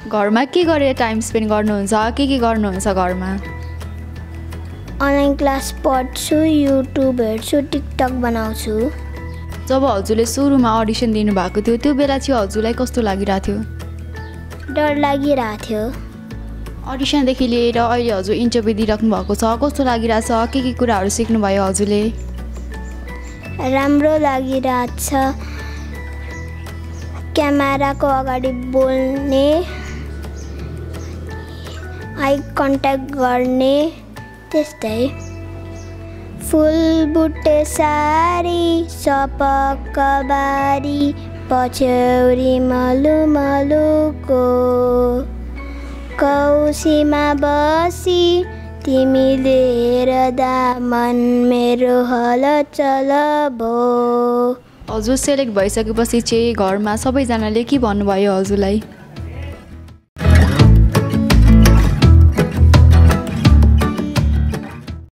घरमा के गरेर टाइम स्पेन्ड गर्नुहुन्छ के गर्नुहुन्छ घरमा अनलाइन क्लास पढ्छु युट्युब हेर्छु टिकटक बनाउँछु जब हजुरले सुरुमा अडिसन दिनुभएको थियो त्यो बेला चाहिँ हजुरलाई कस्तो लागिरहेको थियो डर लागिरहेको थियो अडिसनदेखि लिएर अहिले हजुर इन्टरभ्यू दिइराख्नु भएको छ कस्तो लागिरहेछ के कुराहरू सिक्नुभयो हजुरले राम्रो लागिरहेछ क्यामेराको अगाडि बोल्ने आई कन्ट्याक्ट गर्ने त्यस्तै फुल बुट्टे सारी सपक्क बारी पछ्यौरी मलुको कौसीमा बसी तिमीले हेर्दा मन मेरो हलचल भयो हजुर सेलेक्ट भइसकेपछि चाहिँ घरमा सबैजनाले के भन्नुभयो हजुरलाई